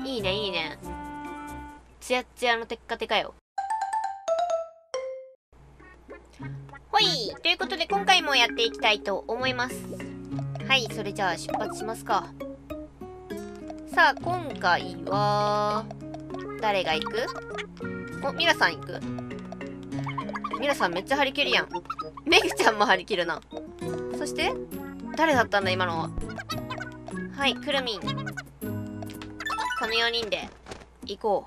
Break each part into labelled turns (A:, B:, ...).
A: いいね、いいね。ツヤッツヤのテッカテカよ。ほい、ということで今回もやっていきたいと思います。はい、それじゃあ出発しますか。さあ、今回は、誰が行く？お、ミラさん行く？ミラさんめっちゃ張り切るやん。メグちゃんも張り切るな。そして、誰だったんだ今のは。はい、くるみん。この4人で行こ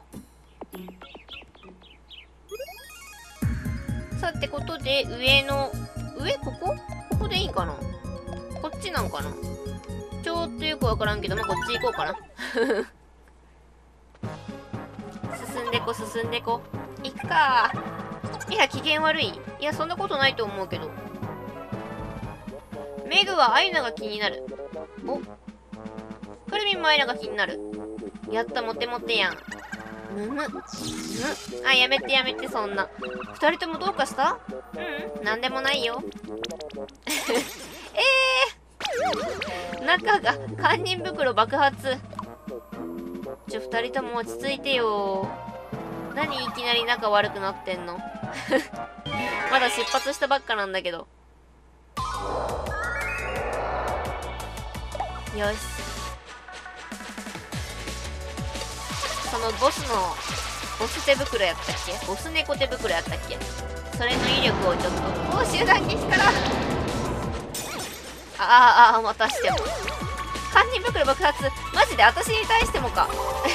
A: う。さてことで、上、ここでいいかな？こっちなんかな？ちょっとよくわからんけど、まあ、こっち行こうかな。進んでこ、進んでこ。行くか。いや、機嫌悪い？いや、そんなことないと思うけど。メグはアイナが気になる。お。くるみんもアイナが気になる。やった、モテモテやん。あ、やめてやめて、そんな。二人ともどうかした？なんでもないよ。中が、堪忍袋爆発。二人とも落ち着いてよ。何いきなり仲悪くなってんの？まだ出発したばっかなんだけど。よし。そのボス手袋やったっけ？ボス猫手袋やったっけ？それの威力をちょっと。お、集団撃から。またしても。堪忍袋爆発。マジで私に対してもか。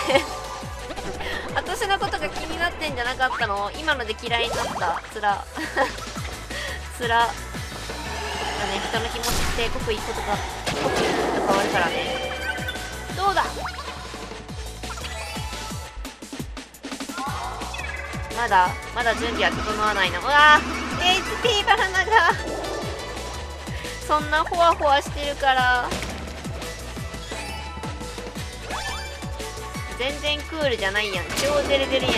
A: 私のことが気になってんじゃなかったの？今ので嫌いになった。つら。つら。人の気持ちって刻一個とか変わるからね。どうだ？まだ準備は整わないの。うわー HP バナナがそんなホワホワしてるから全然クールじゃないやん。超デレデレやん。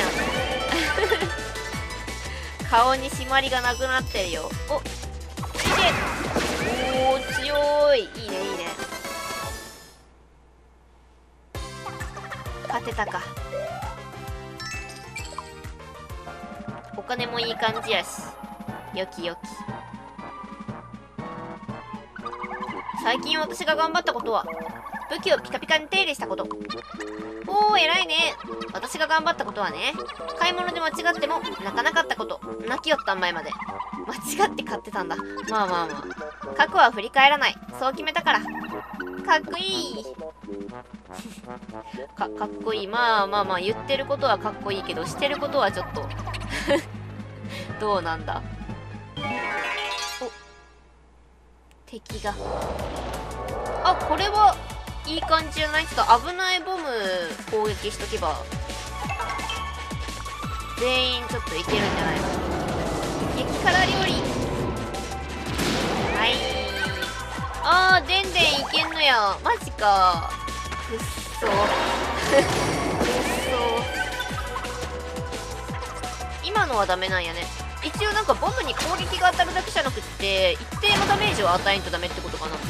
A: 顔に締まりがなくなってるよ。お、強い。いいね、いいね。勝てたか。お金もいい感じやし。よきよき。最近私が頑張ったことは、武器をピカピカに手入れしたこと。おー、偉いね。私が頑張ったことはね、買い物で間違っても泣かなかったこと。泣きよったん前まで。間違って買ってたんだ。まあ。過去は振り返らない。そう決めたから。かっこいい。かっこいい。まあ、言ってることはかっこいいけど、してることはちょっと。どうなんだ。お。敵が。あ、これはいい感じじゃない？ちょっと危ないボム攻撃しとけば全員ちょっといけるんじゃないの？激辛料理。はい。でんでんいけんのや。マジか。くっそ。くっそ。今のはダメなんやね。一応なんかボムに攻撃が当たるだけじゃなくって一定のダメージを与えんとダメってことかな。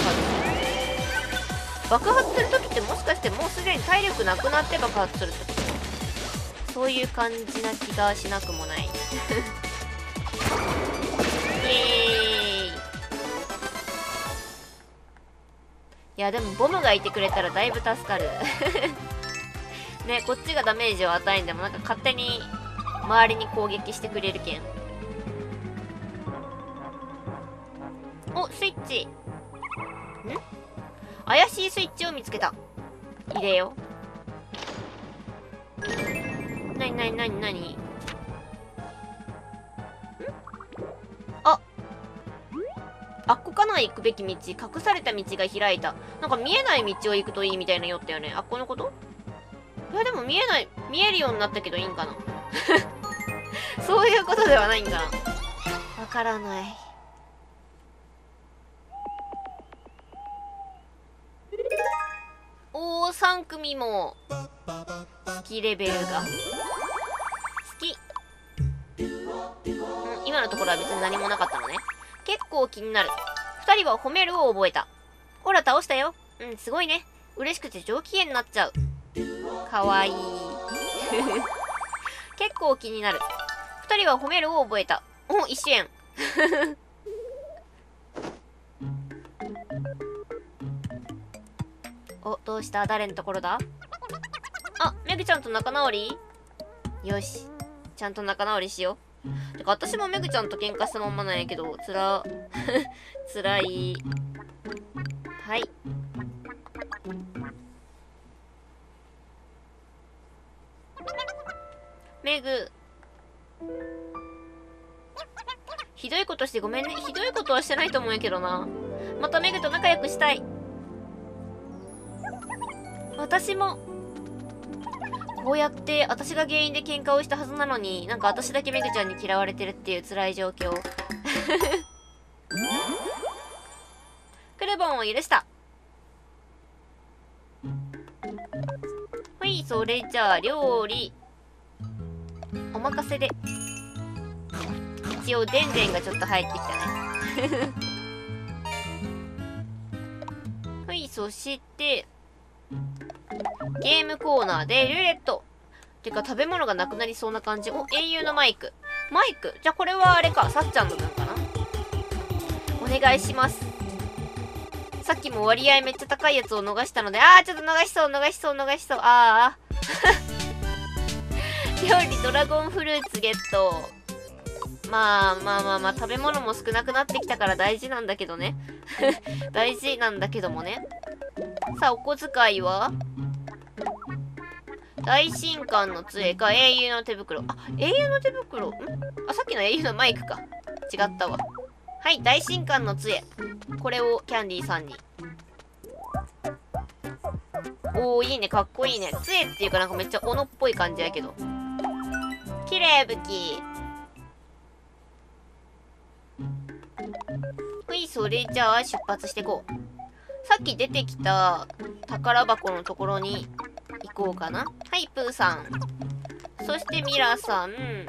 A: 爆発するときってもしかしてもうすでに体力なくなって爆発するってこと？そういう感じな気がしなくもない。イエーイ。いやでもボムがいてくれたらだいぶ助かる。ね、こっちがダメージを与えんでもなんか勝手に周りに攻撃してくれるけん。お、スイッチ。怪しいスイッチを見つけた。入れよう。なにあっこかな？行くべき道。隠された道が開いた。なんか見えない道を行くといいみたいなよったよね。あっこのこと？いやでも見えるようになったけどいいんかな。そういうことではないんかな。わからない。おー、3組も好きレベルが好き。今のところは別に何もなかったのね。結構気になる。2人は褒めるを覚えた。ほら倒したよ。すごいね。嬉しくて上機嫌になっちゃう。 かわいい。結構気になる。二人は褒めるを覚えた。お、一円。お、どうした？誰のところだ？あ、めぐちゃんと仲直り？よし。ちゃんと仲直りしよう。てか、私もめぐちゃんと喧嘩したまんまなんやけど、つらい。はい。めぐ。ひどいことしてごめんね。ひどいことはしてないと思うんやけどな。まためぐと仲良くしたい。私も。こうやって私が原因で喧嘩をしたはずなのに、なんか私だけめぐちゃんに嫌われてるっていう辛い状況。クルボンを許した。ほい、それじゃあ料理お任せで。一応でんでんがちょっと入ってきたね。ほい、そしてゲームコーナーでルーレット。てか食べ物がなくなりそうな感じ。お、英雄のマイク。マイク？じゃあこれはあれか、さっちゃんの分かな。お願いします。さっきも割合めっちゃ高いやつを逃したので、ちょっと逃しそう。料理ドラゴンフルーツゲット。まあ、食べ物も少なくなってきたから大事なんだけどね。大事なんだけどもね。さあ、お小遣いは大神官の杖か英雄の手袋。英雄の手袋？さっきの英雄のマイクか。違ったわ。はい、大神官の杖。これをキャンディーさんに。おー、いいね、かっこいいね。杖っていうかなんかめっちゃ斧っぽい感じやけど。綺麗武器。ほい、それじゃあ出発してこう。さっき出てきた宝箱のところに行こうかな。はい、プーさん。そしてミラさん。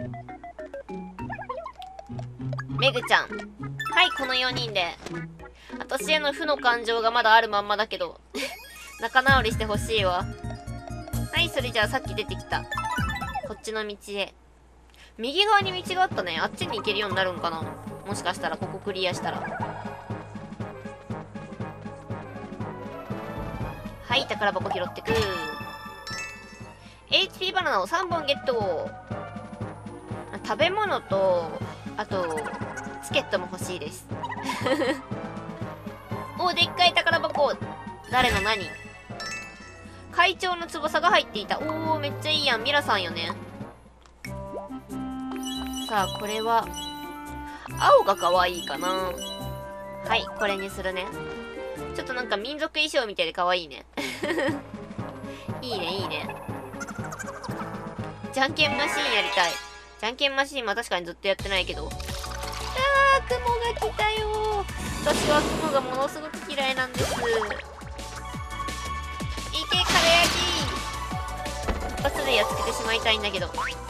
A: メグちゃん。はい、この4人で。私への負の感情がまだあるまんまだけど。仲直りしてほしいわ。はい、それじゃあさっき出てきたこっちの道へ。右側に道があったね。あっちに行けるようになるんかな。もしかしたらここクリアしたら。はい、宝箱拾ってく。HP バナナを3本ゲット。食べ物と、あと、チケットも欲しいです。お、でっかい宝箱。誰の何？会長の翼が入っていた。おー、めっちゃいいやん。ミラさんよね。さあ、これは、青が可愛いかな。はい、これにするね。ちょっとなんか民族衣装みたいで可愛いね。いいね。じゃんけんマシーンやりたい。じゃんけんマシーンは確かにずっとやってないけど。雲が来たよー。私は雲がものすごく嫌いなんです。いけ、カレヤギ。一発でやっつけてしまいたいんだけど。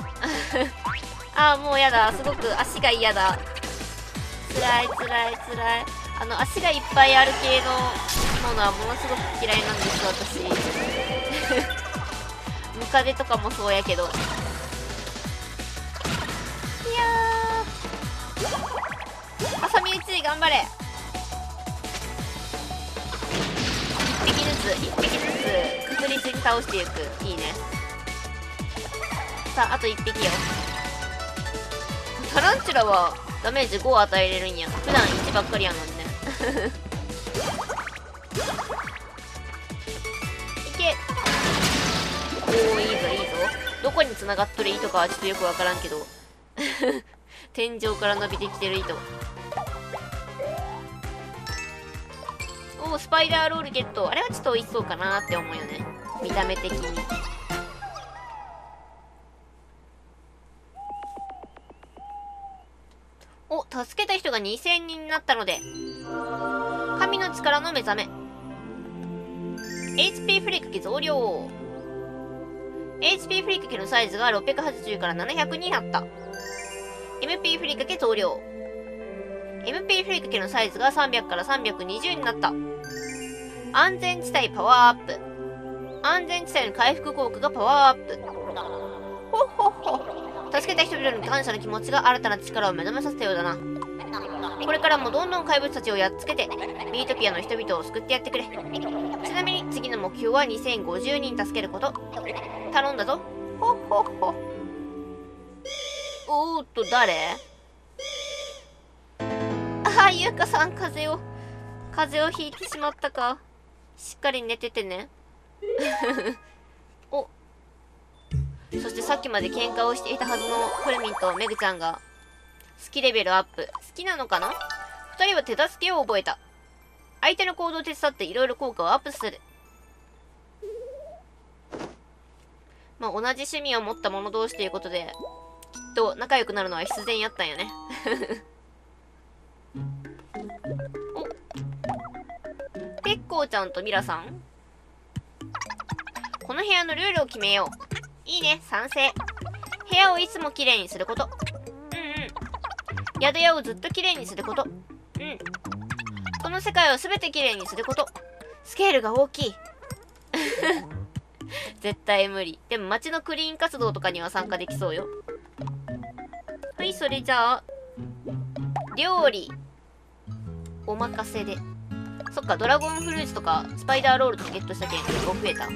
A: もうやだ。すごく足が嫌だ。つらい。足がいっぱいある系のものはものすごく嫌いなんです、私。ムカデとかもそうやけど。いやー。挟み撃ち、頑張れ。一匹ずつ確実に倒していく。いいね。さあ、あと1匹よ。タランチュラはダメージ5を与えれるんや。普段1ばっかりやのにね。いけ。おー、いいぞ。どこに繋がっとる糸かはちょっとよくわからんけど。天井から伸びてきてる糸。おー、スパイダーロールゲット。あれはちょっと美味しそうかなって思うよね。見た目的に。お、助けた人が2000人になったので。神の力の目覚め。HP 振りかけ増量。HP 振りかけのサイズが680から700になった。MP 振りかけ増量。MP 振りかけのサイズが300から320になった。安全地帯パワーアップ。 安全地帯の回復効果がパワーアップ。ほっほっほ。助けた人々に感謝の気持ちが新たな力を目覚めさせたようだな。これからもどんどん怪物たちをやっつけて、ミートピアの人々を救ってやってくれ。ちなみに次の目標は2050人助けること。頼んだぞ。ほっほっほ。おーっと、誰？ああ、ゆうかさん、風邪をひいてしまったか。しっかり寝ててね。お。そしてさっきまで喧嘩をしていたはずのコレミンとメグちゃんが、好きレベルアップ。好きなのかな？二人は手助けを覚えた。相手の行動を手伝っていろいろ効果をアップする。まあ、同じ趣味を持った者同士ということで、きっと仲良くなるのは必然やったんよね。お、ペッコーちゃんとミラさん。この部屋のルールを決めよう。いいね、賛成。部屋をいつもきれいにすること。うんうん。宿屋をずっときれいにすること。うん。この世界をすべてきれいにすること。スケールが大きい。絶対無理。でも街のクリーン活動とかには参加できそうよ。はい、それじゃあ、料理。お任せで。そっか、ドラゴンフルーツとか、スパイダーロールとかゲットしたけん、結構増えた。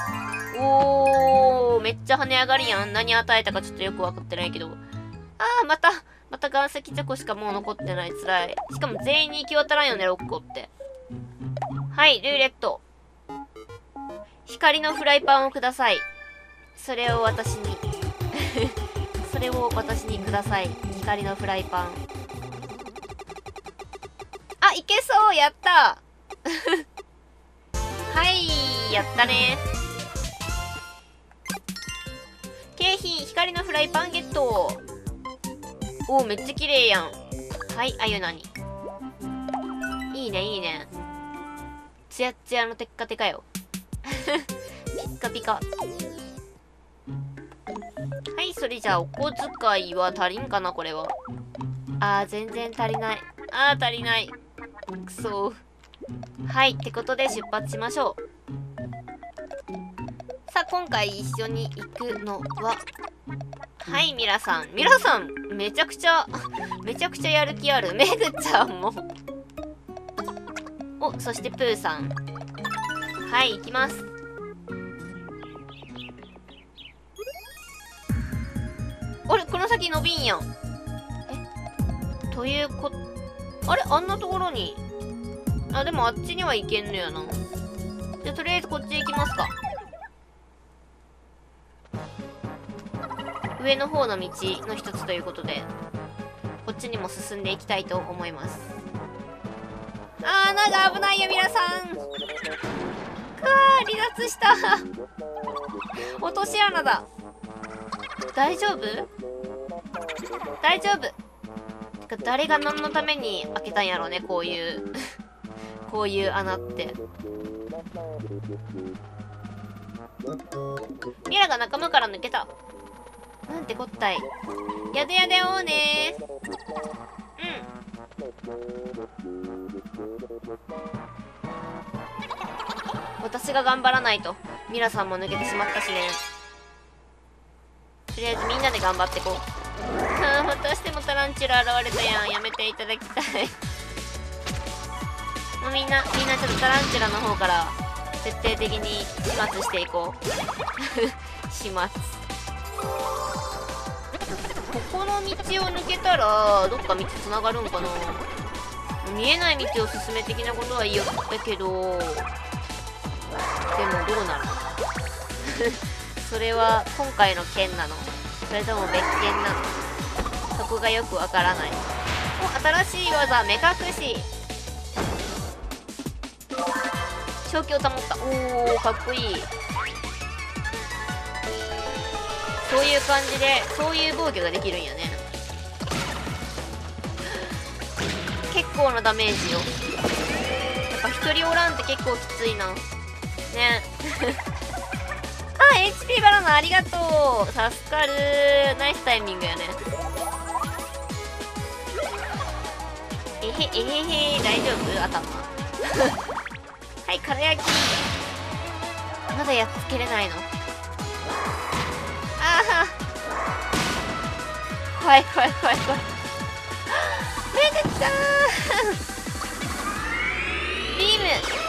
A: おー、めっちゃ跳ね上がりやん。何与えたかちょっとよくわかってないけど。あー、また岩石チョコしかもう残ってない。辛い。しかも全員に行き渡らんよね、6個って。はい、ルーレット。光のフライパンをください。それを私に。それを私にください。光のフライパン。あ、いけそうやったはい、やったね。景品、光のフライパンゲット。おー、めっちゃ綺麗やん。はい、あゆなに。いいね、いいね。ツヤッツヤのテッカテカよ。ピッカピカ。はい、それじゃあ、お小遣いは足りんかな、これは。あー、全然足りない。あー、足りない。くそー。はい、ってことで出発しましょう。さあ、今回一緒に行くのは、はい、ミラさん。ミラさん、めちゃくちゃやる気ある。メグちゃんも。お、そしてプーさん。はい、行きます。あれ、この先伸びんやん。というあれ、あんなところに。あ、でもあっちには行けんのやな。じゃあ、とりあえずこっち行きますか。上の方の道の一つということで、こっちにも進んでいきたいと思います。あー、穴が危ないよ、皆さん。離脱した。落とし穴だ。大丈夫？大丈夫。てか、誰が何のために開けたんやろうね、こういうこういう穴って。ミラが仲間から抜けた。なんてこったい。やでやでおーねー。私が頑張らないと。ミラさんも抜けてしまったしね。とりあえずみんなで頑張ってこう。ああ、またしてもタランチュラ現れたやん。やめていただきたい。もうみんなちょっとタランチュラの方から徹底的に始末していこう。始末。ここの道を抜けたらどっか道つながるんかな。見えない道を進め的なことは言いよったけど、でもどうなるのそれは今回の件なの、それとも別件なの、そこがよくわからない。お、新しい技、目隠し。正気を保った。おー、かっこいい。そういう感じで、そういう防御ができるんやね。結構なダメージよ。やっぱ一人おらんって結構きついな。ね。あ、HP バナナありがとう。助かる。ナイスタイミングやね。えへ、えへへ、大丈夫？頭。はい、から焼き。 まだやっつけれないの。ああ、怖い怖い怖い怖い。めぐちゃんビーム。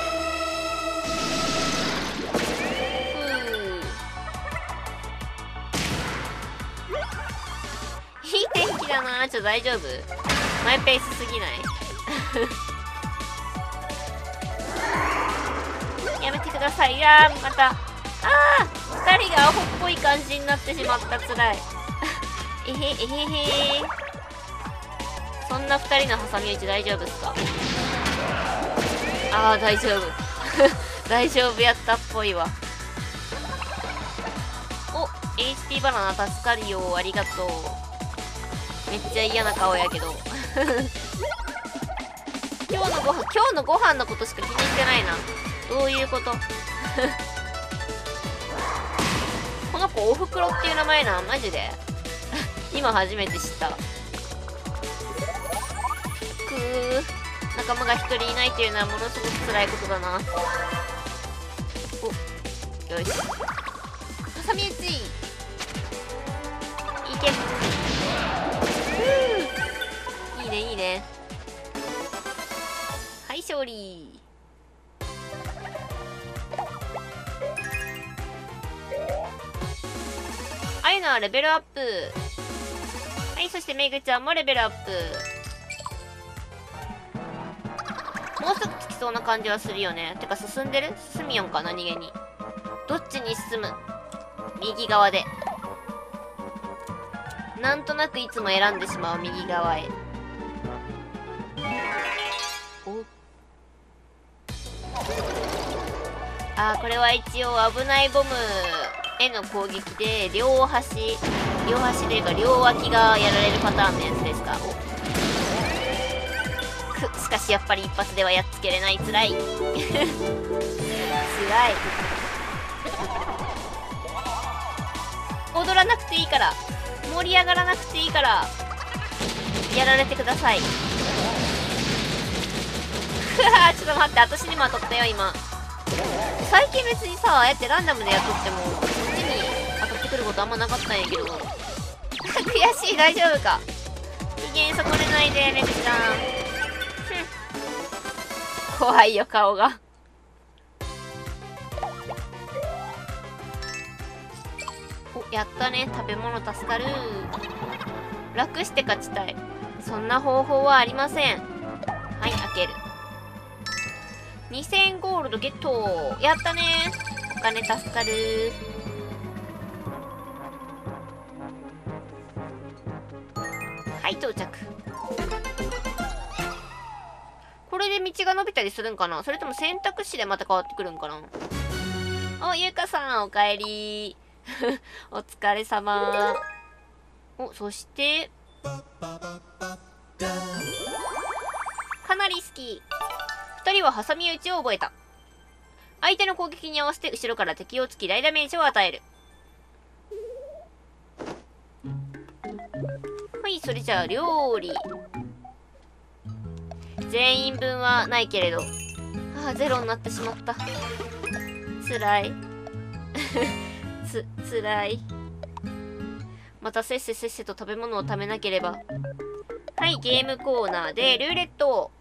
A: いい天気だな。大丈夫？マイペースすぎない？やめてください。いやー、また。あー、2人がアホっぽい感じになってしまった。つらい。えへ、えへへー。そんな2人の挟み撃ち大丈夫っすか？あー、大丈夫。大丈夫やったっぽいわ。お、HP バナナ助かるよ。ありがとう。めっちゃ嫌な顔やけど。今日のご飯のことしか気にしてないな。どういうこと？この子おふくろっていう名前なん？マジで？今初めて知った。仲間が一人いないというのはものすごく辛いことだな。お、よし。挟み撃ち。いけ。いいねいいね。はい、勝利。あゆのはレベルアップ。はい、そしてめぐちゃんもレベルアップ。もうすぐ着きそうな感じはするよね。てか進んでる？進みよんか、何気に。どっちに進む？右側で。なんとなくいつも選んでしまう右側へ。お。あー、これは一応危ないボムへの攻撃で両端というか両脇がやられるパターンのやつですか。しかしやっぱり一発ではやっつけれない。つらい。つらい。踊らなくていいから、盛り上がらなくていいからやられてください。ふわ、ちょっと待って、私にも当たったよ今。最近別にさ、ああやってランダムでやっとってもこっちに当たってくることあんまなかったんやけど。悔しい。大丈夫か？機嫌損ねないでめぐちゃん。怖いよ顔が。お、やったね。食べ物助かる。楽して勝ちたい。そんな方法はありません。はい、開ける。2000ゴールドゲット。やったね。お金助かる。はい、到着。これで道が伸びたりするんかな？それとも選択肢でまた変わってくるんかな？お、ゆうかさん、おかえり。お疲れ様。お、そして、かなり好き。二人は挟み撃ちを覚えた。相手の攻撃に合わせて後ろから敵を突き大ダメージを与える。はい、それじゃあ料理。全員分はないけれど。ああ、ゼロになってしまった。つらい。つらい。またせっせせっせと食べ物を食べなければ。はい、ゲームコーナーでルーレット。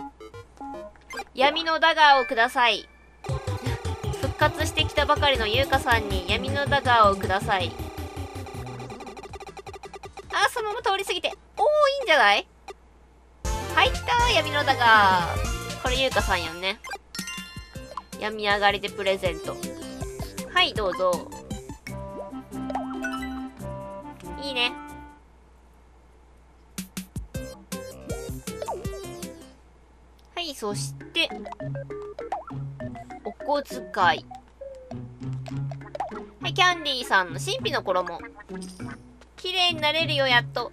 A: 闇のダガーをください。復活してきたばかりのゆうかさんに闇のダガーをください。あ、そのまま通り過ぎて。おー、いいんじゃない？はい、来たー、闇のダガー。これゆうかさんやんね。病み上がりでプレゼント。はい、どうぞ。いいね。はい、そして、お小遣い。はい、キャンディーさんの神秘の衣。綺麗になれるよ、やっと。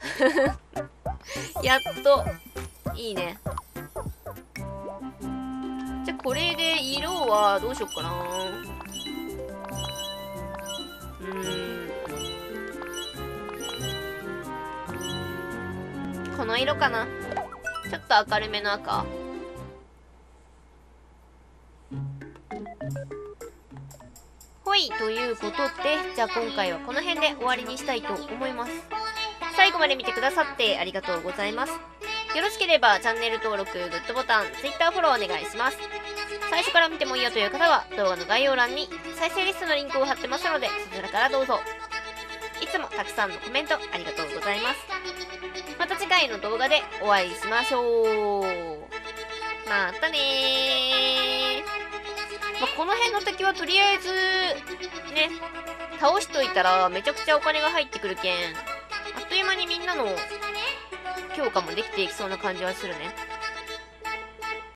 A: やっと。いいね。じゃ、これで色はどうしよっかな。この色かな。ちょっと明るめの赤。 い、ということで、じゃあ今回はこの辺で終わりにしたいと思います。最後まで見てくださってありがとうございます。よろしければチャンネル登録、グッドボタン、Twitter フォローお願いします。最初から見てもいいよという方は動画の概要欄に再生リストのリンクを貼ってますので、そちらからどうぞ。いつもたくさんのコメントありがとうございます。また次回の動画でお会いしましょう。またねー。この辺の敵はとりあえずね、倒しといたらめちゃくちゃお金が入ってくるけん、あっという間にみんなの強化もできていきそうな感じはするね。